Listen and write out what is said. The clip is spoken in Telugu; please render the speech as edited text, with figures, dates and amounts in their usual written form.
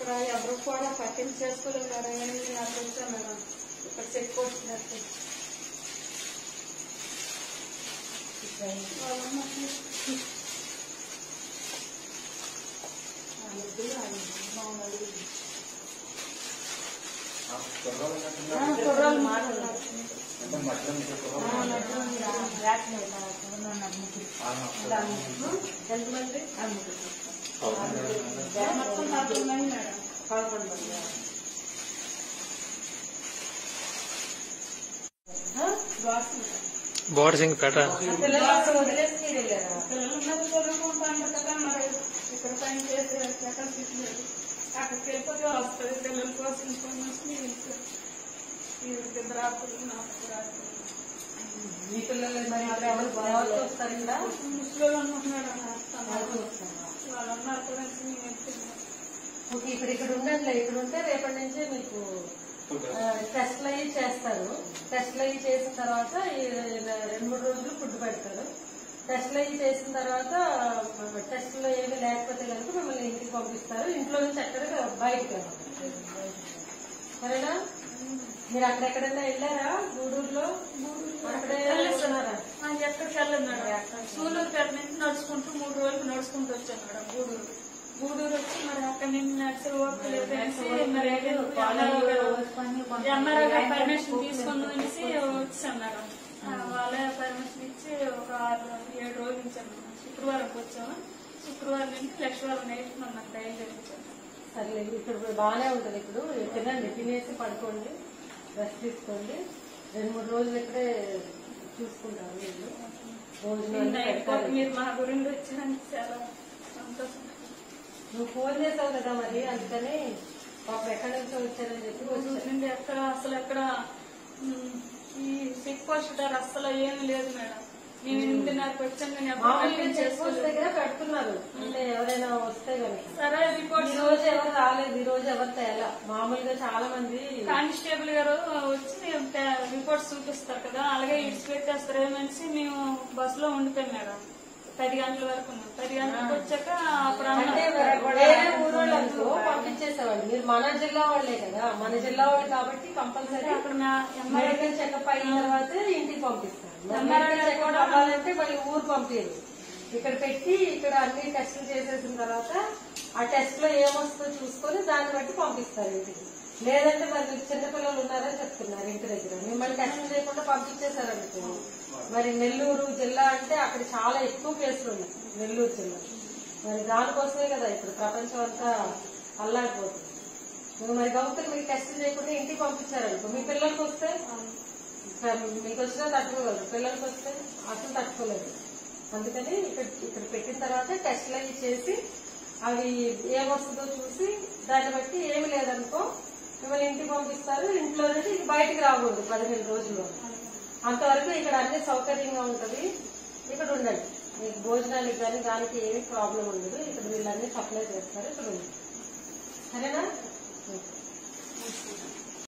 ఇక్కడ ఎవరు కూడా పట్టింపు చేసుకోలేదు మేడం. 8:30 వచ్చాం మేడం. ఇక్కడ చెక్ పోస్ట్ కుర్రాలు మాట్లాడారు. ఎంతమంది మొత్తం 4 మంది మేడం. 11 మంది. బోర్సింగ్పేట పిల్లలు వదిలేసి మీరు వెళ్ళారా? పిల్లలు ఉన్నది చదువుకుంటా అంటారు కదా. మరి ఇక్కడ పని చేసి ఎక్కడ తిట్టలేదు. అక్కడికి వెళ్ళిపోతే వస్తుంది. పిల్లల కోసం ఇద్దరు ఆపులు నాకు రాదు. మీ పిల్లలు మరి ఎవరు వస్తారు ఇక్కడ? ముసలి అనుకుంటున్నాడు. వాళ్ళు ఉన్నారు కూడా మేము వెళ్తున్నాం. ఓకే, ఇక్కడ ఉండండి. ఇక్కడ ఉంటే రేపటి నుంచి మీకు టెస్ట్లు అవి చేస్తారు. టెస్ట్లు అవి చేసిన తర్వాత 2-3 రోజులు ఫుడ్ పెడతారు. టెస్ట్లు అవి చేసిన తర్వాత టెస్ట్లో ఏమీ లేకపోతే కనుక మిమ్మల్ని ఇంటికి పంపిస్తారు. ఇంట్లో నుంచి ఎక్కడ బయటకు వెళ్ళాలి. సరేనా? మీరు అక్కడెక్కడైనా వెళ్ళారా? గూడూరులో అక్కడే వెళ్తున్నారా? ఎక్కడికి వెళ్ళదు మేడం. సూలూరుపేట నుంచి నడుచుకుంటూ 3 రోజులు నడుచుకుంటూ వచ్చాను మేడం. గూడూరు వచ్చి మరి అక్కడ నుంచి నడిచే ఓపిక లేదనేసి మరి ఎంఆర్ఓ గారు పర్మిషన్ తీసుకుని అనేసి వచ్చాం మేడం. వాళ్ళే పర్మిషన్ ఇచ్చి ఒక 6-7 రోజులు ఇచ్చాను మేడం. శుక్రవారంకి వచ్చాము. శుక్రవారం నుంచి లక్షవారం నైట్ మనం బయలుదేరించాము. సరే, ఇక్కడ బాగానే ఉంటుంది. ఇప్పుడు తినండి, తినేసి పడుకోండి, రెస్ట్ తీసుకోండి. 2-3 రోజులు ఇక్కడే చూసుకుంటారు వీళ్ళు. మీరు మా గురించి వచ్చారని చాలా సంతోషం. నువ్వు ఫోన్ చేసావు కదా, మరి అందుకని పాపం ఎక్కడి నుంచో వచ్చారని చెప్పి ఎక్కడ అసలు ఎక్కడ ఈ చెక్ పోస్ట్ అసలు ఏమి లేదు మేడం. నేను 8:30 వచ్చాను. చెక్ పోస్ట్ దగ్గర పెడుతున్నారు. అంటే ఎవరైనా వస్తే కనుక సరే రిపోర్ట్. ఈ రోజు ఎవరు రాలేదు, ఈ రోజు ఎవరు తేలా. మామూలుగా చాలా మంది కానిస్టేబుల్ గారు వచ్చి రిపోర్ట్స్ చూపిస్తారు కదా, అలాగే ఇడిచి పెట్టేస్తారు. ఏమనిసి మేము బస్సులో ఉండిపోయాం మేడం. 10 గంటల వరకు 10 గంటలకు వచ్చాక వేరే ఊరోళ్ళందరూ పంపించేసేవాళ్ళు. మీరు మన జిల్లా వాళ్లే కదా, మన జిల్లా వాళ్ళు కాబట్టి కంపల్సరీ అక్కడ మెడికల్ చెకప్ అయిన తర్వాత ఇంటికి పంపిస్తారు. మెడికల్ చెకప్ అవ్వాలంటే మళ్ళీ ఊరు పంపించారు. ఇక్కడ పెట్టి ఇక్కడ అన్ని టెస్టులు చేసేసిన తర్వాత ఆ టెస్ట్ లో ఏమొస్తుందో చూసుకొని దాన్ని బట్టి పంపిస్తారు ఇంటికి. లేదంటే మరి మీకు చిన్నపిల్లలు ఉన్నారని చెప్తున్నారు ఇంటి దగ్గర, మిమ్మల్ని టెస్ట్ చేయకుండా పంపించేశారనుకో. మరి నెల్లూరు జిల్లా అంటే అక్కడ చాలా ఎక్కువ కేసులు ఉన్నాయి. నెల్లూరు జిల్లా మరి దానికోసమే కదా ఇప్పుడు ప్రపంచం అంతా అల్లాడిపోతుంది. మరి గౌతులు మీకు టెస్ట్ చేయకుండా ఇంటికి పంపించారనుకో, మీ పిల్లలకి వస్తే మీకు వచ్చినా తట్టుకోగలరు, పిల్లలకి వస్తే అసలు తట్టుకోలేదు. అందుకని ఇక్కడ పెట్టిన తర్వాత టెస్ట్లు అవి చేసి అవి ఏమొస్తుందో చూసి దాన్ని బట్టి ఏమి లేదనుకో మిమ్మల్ని ఇంటికి పంపిస్తారు. ఇంట్లో నుంచి బయటికి రాకూడదు 15 రోజుల్లో. అంతవరకు ఇక్కడ అన్ని సౌకర్యంగా ఉంటది. ఇక్కడ ఉండండి. మీకు భోజనానికి కానీ దానికి ఏమి ప్రాబ్లం ఉండదు. ఇక్కడ వీళ్ళన్నీ సప్లై చేస్తారు. ఇక్కడ ఉంది. సరేనా?